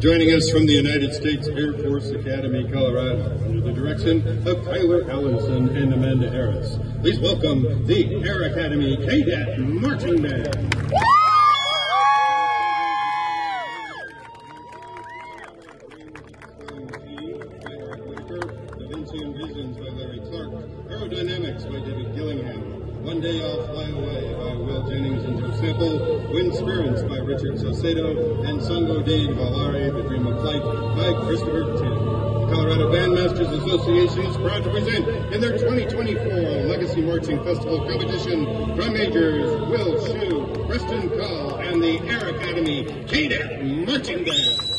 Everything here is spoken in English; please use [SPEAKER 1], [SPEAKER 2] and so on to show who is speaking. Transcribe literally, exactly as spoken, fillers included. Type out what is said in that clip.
[SPEAKER 1] Joining us from the United States Air Force Academy, Colorado, under the direction of Kyler Allenson and Amanda Harris. Please welcome the Air Academy Cadet Marching Band. Da Vinci and Visions by Larry Clark, Aerodynamics by David Gillingham, One Day I'll Fly Away by Will Jennings and Joe Sample, Wind Spirits by Richard Saucedo, and Sango de Valare, The Dream of Flight by Christopher Tin. The Colorado Bandmasters Association is proud to present in their twenty twenty-four Legacy Marching Festival competition drum majors Will Shue, Preston Call, and the Air Academy Cadet Marching Band.